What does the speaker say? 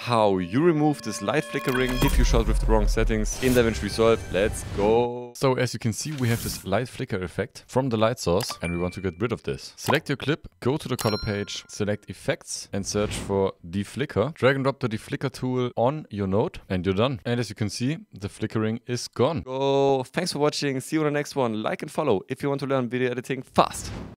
how you remove this light flickering if you shot with the wrong settings in DaVinci Resolve. Let's go. So as you can see, we have this light flicker effect from the light source and we want to get rid of this. Select your clip, go to the color page, select effects and search for deflicker. Drag and drop the deflicker tool on your node and you're done. And as you can see, the flickering is gone. So thanks for watching. See you on the next one. Like and follow if you want to learn video editing fast.